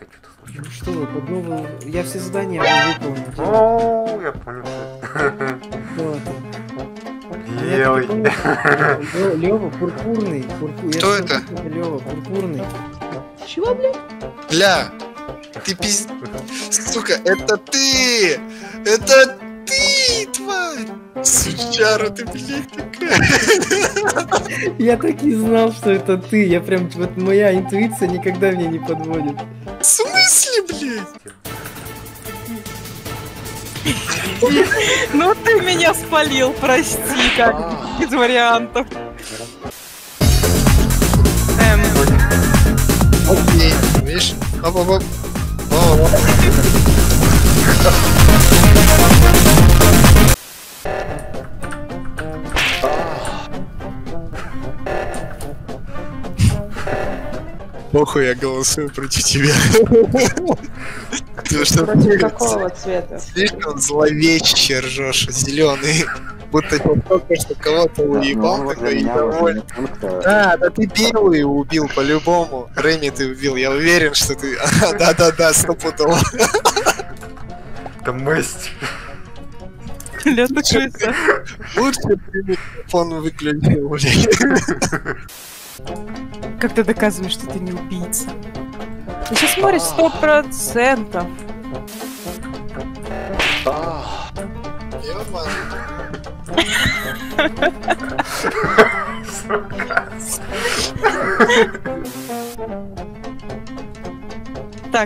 Тихо, что-то случилось. Ну что вы, под новую... Я все задания выполнил. О, я понял. Белый. Лёва, пурпурный. Кто это? Лёва, пурпурный. Чего, блядь? Бля, ты пиз... Сука, это ты! Это ты, тварь! Сучара, ты, блядь, такая. Я так и знал, что это ты. Я прям, вот моя интуиция никогда меня не подводит. В смысле, блядь? Ну ты меня спалил, прости, как из вариантов. Окей, видишь? Оп-оп-оп. О-о-о. Похуй, я голосую против тебя. Ты что, Против какого цвета? слишком зловеще ржешь, зеленый. Будто только что кого-то уебал такой и доволен. Да ты белый убил по-любому. Реми ты убил, я уверен, что ты... Да-да-да, стопудово. Это месть. Бля, ты крыса. Лучше ты микрофон выключил, блядь. Как ты доказываешь, что ты не убийца? Ты сейчас смотришь 100%. Ёбан. Так.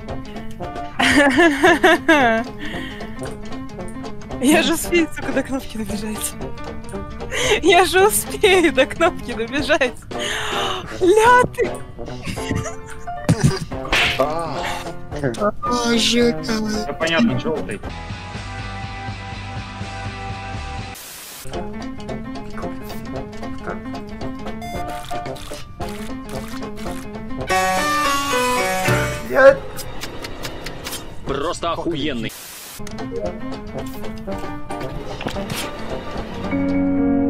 Я же успею, сука, до кнопки добежать. Я же успею до кнопки добежать. Ля ты! Боже, Да понятно, желтый. Я... Просто охуенный.